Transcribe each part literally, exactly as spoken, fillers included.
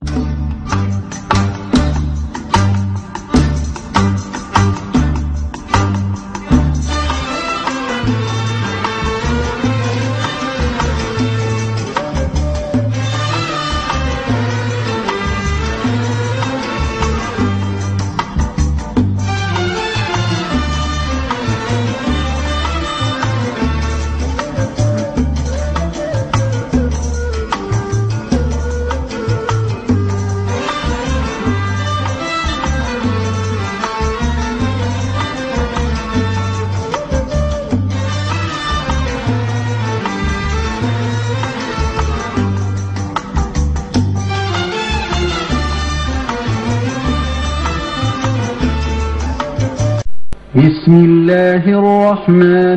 بسم الله الرحمن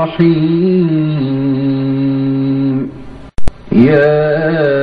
الرحيم. يا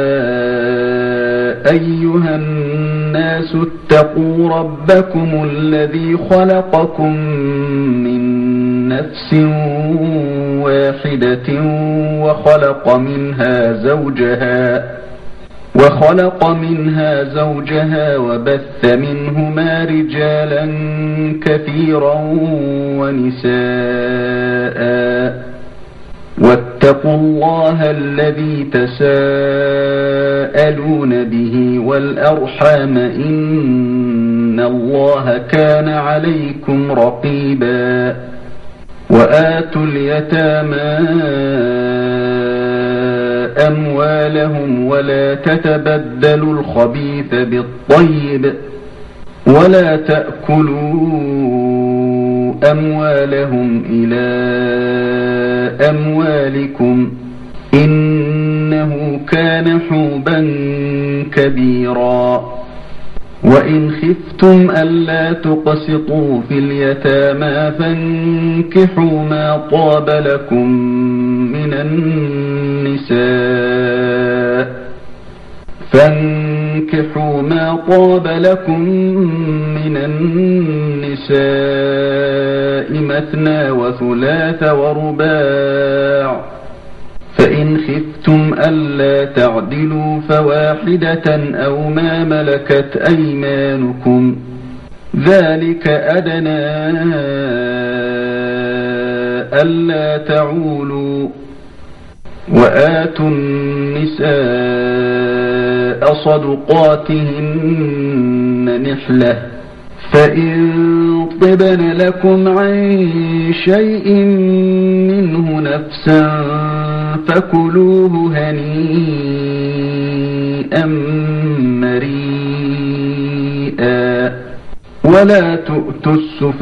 أيها الناس اتقوا ربكم الذي خلقكم من نفس واحدة وخلق منها زوجها وخلق منها زوجها وبث منهما رجالا كثيرا ونساء، واتقوا الله الذي تساءلون به والأرحام إن الله كان عليكم رقيبا. وآتوا اليتامى أموالهم ولا تتبدلوا الخبيث بالطيب ولا تأكلوا أموالهم إلى أموالكم إنه كان حوبا كبيرا. وإن خفتم ألا تقسطوا في اليتامى فانكحوا ما طاب لكم من النساء فانكحوا ما طاب لكم من النساء مثنى وثلاث ورباع، فإن خفتم ألا تعدلوا فواحدة أو ما ملكت أيمانكم ذلك أدنى ألا تعولوا. وآتوا النساء صدقاتهن نحلة، فإن طبن لكم عن شيء منه نفسا فكلوه هنيئا مريئا. ولا تؤتوا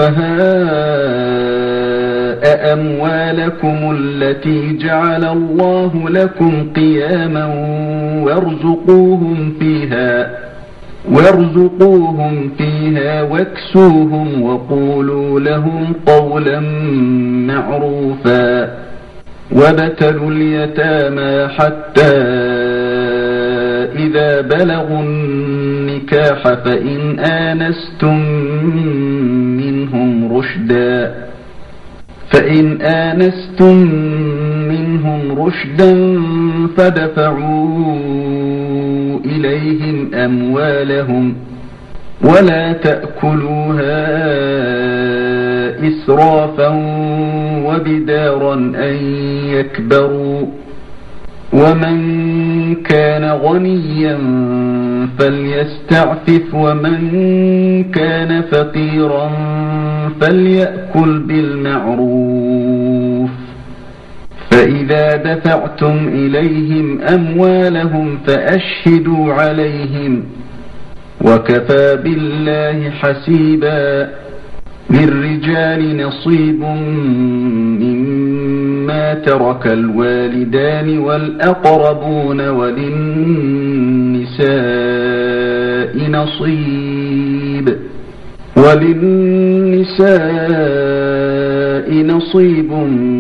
السفهاء أموالكم التي جعل الله لكم قياما وارزقوهم فيها وارزقوهم فيها واكسوهم وقولوا لهم قولا معروفا. وابتلوا اليتامى حتى إذا بلغوا النكاح فإن آنستم منهم رشدا فإن آنستم منهم رشدا فدفعوا إليهم أموالهم ولا تأكلوها إسرافا وبدارا أن يكبروا. ومن كان غنيا فليستعفف ومن كان فقيرا فليأكل بالمعروف. فإذا دفعتم إليهم أموالهم فأشهدوا عليهم وكفى بالله حسيبا. للرجال نصيب مما ترك الوالدان والأقربون وللنساء نصيب وللنساء نصيب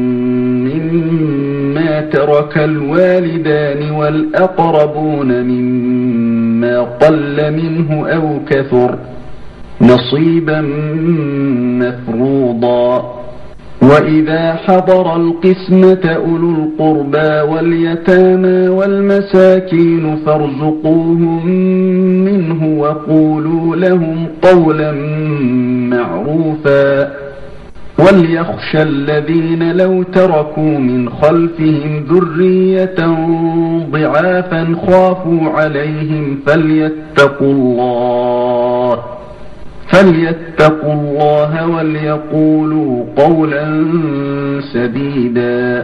مما ترك الوالدان والأقربون مما قل منه أو كثر نصيبا مفروضا. وإذا حضر القسمة أولو القربى واليتامى والمساكين فارزقوهم منه وقولوا لهم قولا معروفا وليخشى الذين لو تركوا من خلفهم ذرية ضعافا خافوا عليهم فليتقوا الله فليتقوا الله وليقولوا قولا سديدا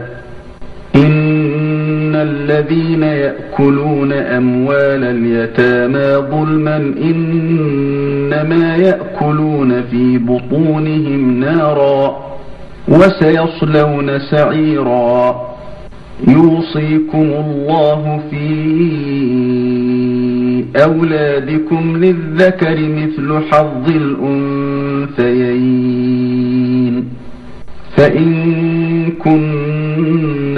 إن الذين يأكلون أموال اليتامى ظلما إنما يأكلون في بطونهم نارا وسيصلون سعيرا يوصيكم الله في أولادكم للذكر مثل حظ الأنثيين فإن كن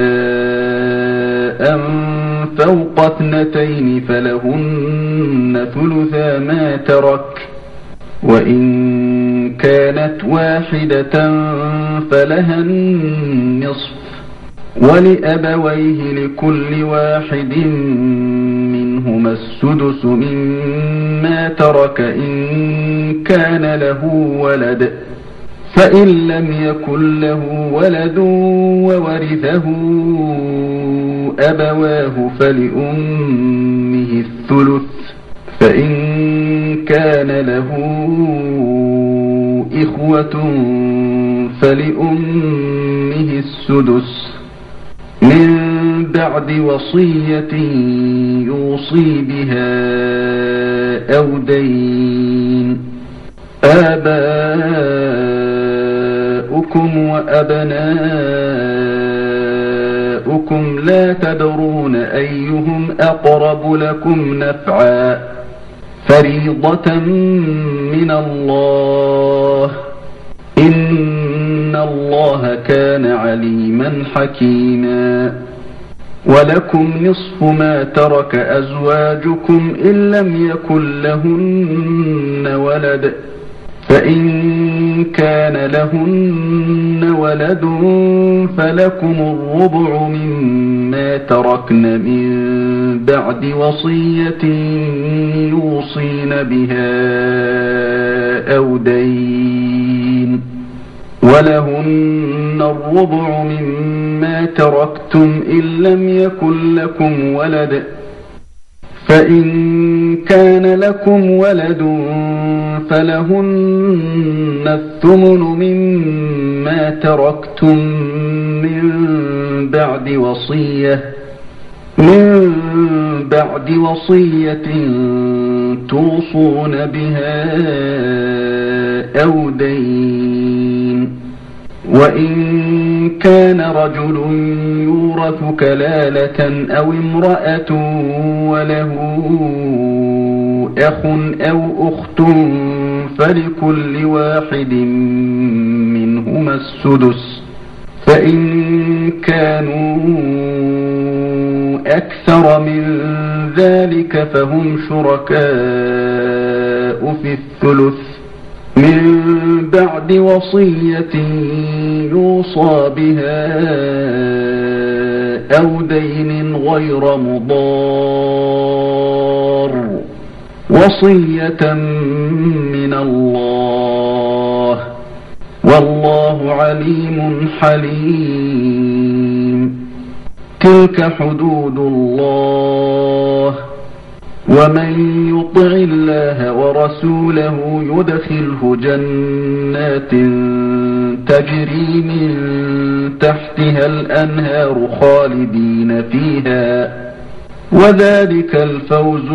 نساء فوق اثنتين فلهن ثلثا ما ترك وإن كانت واحدة فلها النصف ولأبويه لكل واحد منهما السدس مما ترك إن كان له ولد فإن لم يكن له ولد وورثه أبواه فلأمه الثلث فإن كان له إخوة فلأمه السدس من بعد وصية يوصي بها أو دين آباؤكم وأبناؤكم لا تدرون أيهم أقرب لكم نفعا فريضة من الله إن الله كان عليما حكيما ولكم نصف ما ترك أزواجكم إن لم يكن لهن ولد فإن كان لهن ولد فلكم الربع مما تركن من بعد وصية يوصين بها أو دين ولهن الربع مما تركتم إن لم يكن لكم ولد فإن كان لكم ولد فلهن الثمن مما تركتم من بعد وصية من بعد وصية توصون بها أو دين وإن كان رجل يورث كلالة أو امرأة وله أخ أو أخت فلكل واحد منهما السدس فإن كانوا أكثر من ذلك فهم شركاء في الثلث من بعد وصية يوصى بها أو دين غير مضار وصية من الله والله عليم حليم تلك حدود الله ومن يطع الله ورسوله يدخله جنات تجري من تحتها الأنهار خالدين فيها وذلك الفوز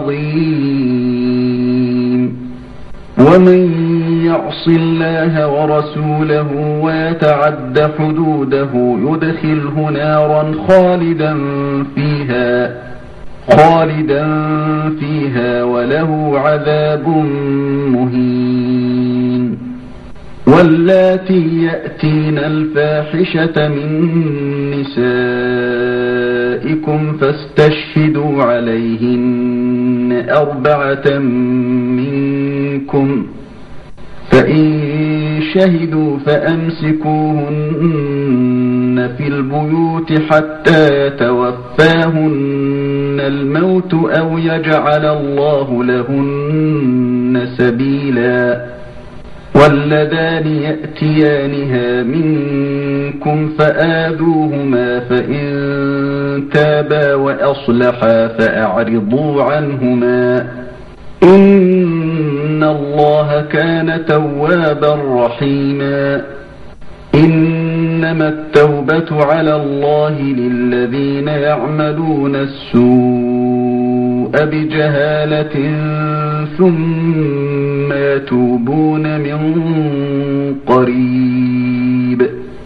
العظيم ومن يعص الله ورسوله ويتعد حدوده يدخله نارا خالدا فيها خالدا فيها وله عذاب مهين واللاتي يأتين الفاحشة من نسائكم فاستشهدوا عليهن أربعة منكم فإن شهدوا فأمسكوهن في البيوت حتى يتوفاهن الموت أو يجعل الله لهن سبيلا واللذان يأتيانها منكم فآذوهما فإن تابا وأصلحا فأعرضوا عنهما إن الله كان توابا رحيما إنما التوبة على الله للذين يعملون السوء بجهالة ثم يتوبون من قريب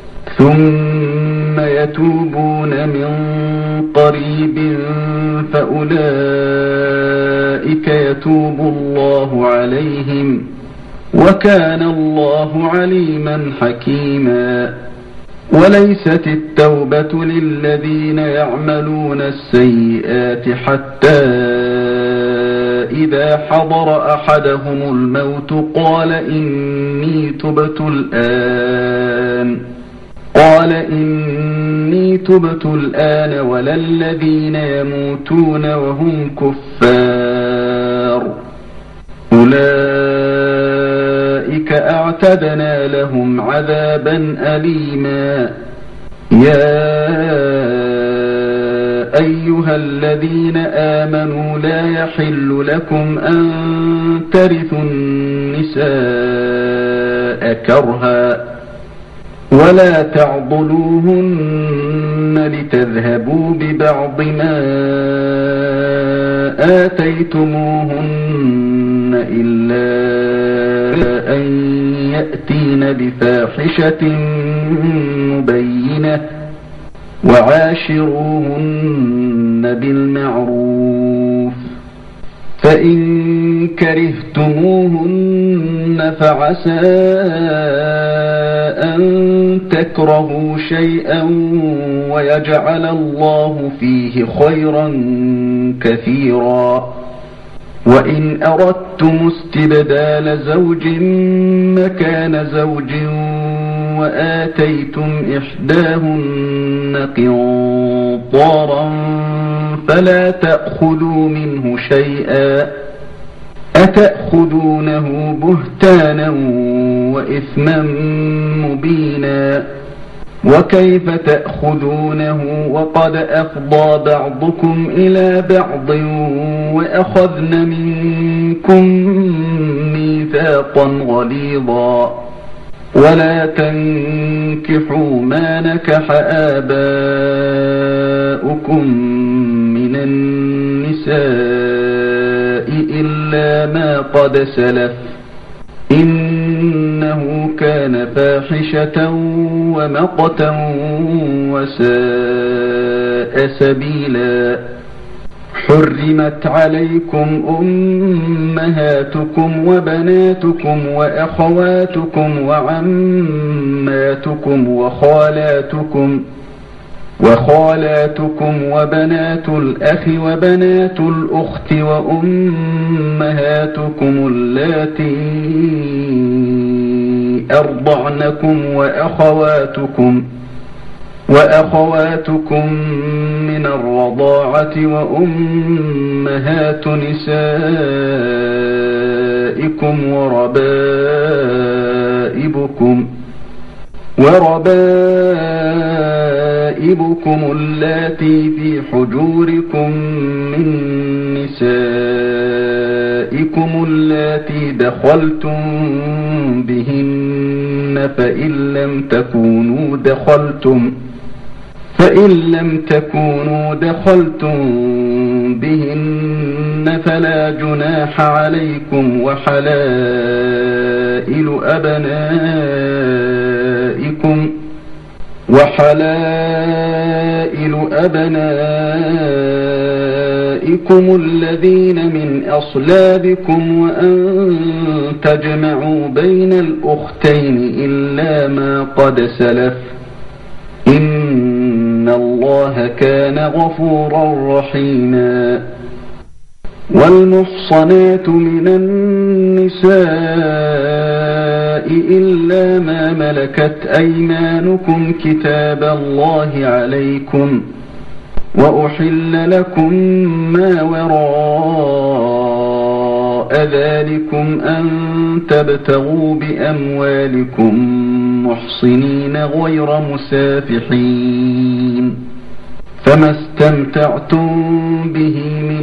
ثم يتوبون من قريب فأولئك يتوب الله عليهم وكان الله عليما حكيما وليست التوبة للذين يعملون السيئات حتى إذا حضر أحدهم الموت قال إني تبت الآن قال إني تبت الآن ولا الذين يموتون وهم كفار أولئك أعتدنا لهم عذابا أليما يا أيها الذين آمنوا لا يحل لكم أن ترثوا النساء كرها ولا تعضلوهن لتذهبوا ببعض ما آتيتموهن إلا أن يأتين بفاحشة مبينة وعاشروهن بالمعروف فإن كرهتموهن فعسى أن تكرهوا شيئا ويجعل الله فيه خيرا كثيرا وإن أردتم استبدال زوج مكان زوج وآتيتم إحداهن قنطارا فلا تأخذوا منه شيئا أتأخذونه بهتانا وإثما مبينا وكيف تأخذونه وقد أفضى بعضكم إلى بعض وأخذن منكم ميثاقا غليظا ولا تنكحوا ما نكح آباؤكم من النساء إلا ما قد سلف إنه كان فاحشة ومقتا وساء سبيلا حرمت عليكم أمهاتكم وبناتكم وأخواتكم وعماتكم وخالاتكم وخالاتكم وبنات الأخ وبنات الأخت وأمهاتكم اللاتي أرضعنكم وأخواتكم وأخواتكم من الرضاعة وأمهات نسائكم وربائبكم وربائبكم اللاتي في حجوركم من نسائكم اللاتي دخلتم بهن فإن لم تكونوا دخلتم فإن لم تكونوا دخلتم بهن فلا جناح عليكم وحلائل أبنائكم وحلائل أبنائكم الذين من أصلابكم وأن تجمعوا بين الأختين إلا ما قد سلف إن الله كان غفورا رحيما والمحصنات من النساء إلا ما ملكت أيمانكم كتاب الله عليكم وأحل لكم ما وراء ذلكم أن تبتغوا بأموالكم محصنين غير مسافحين فما استمتعتم به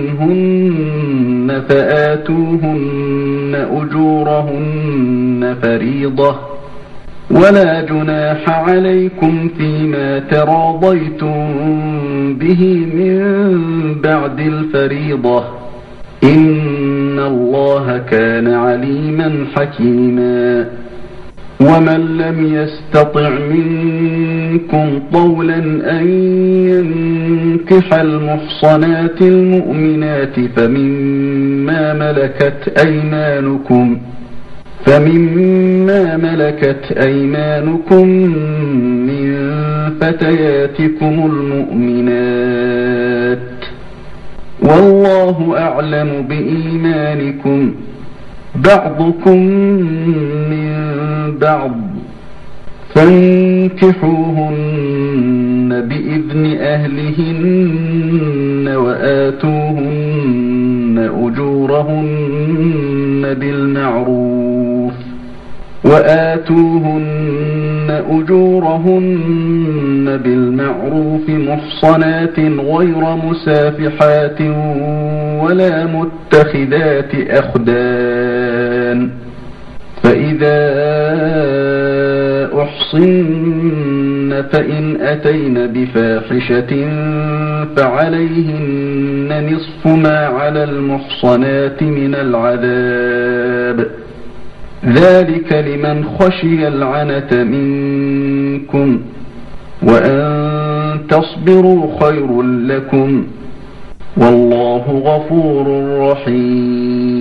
منهن فآتوهن أجورهن فريضة ولا جناح عليكم فيما تراضيتم به من بعد الفريضة إن الله كان عليما حكيما ومن لم يستطع منكم طولا أن ينكح المحصنات المؤمنات فمما ملكت أيمانكم فمما ملكت أيمانكم من فتياتكم المؤمنات والله أعلم بإيمانكم بعضكم من بعض فانكحوهن بإذن أهلهن وآتوهن أجورهن بالمعروف وآتوهن أجورهن بالمعروف محصنات غير مسافحات ولا متخذات أخدان فإذا أحصن فإن أتين بفاحشة فعليهن نصف ما على المحصنات من العذاب ذلك لمن خشي العنة منكم وأن تصبروا خير لكم والله غفور رحيم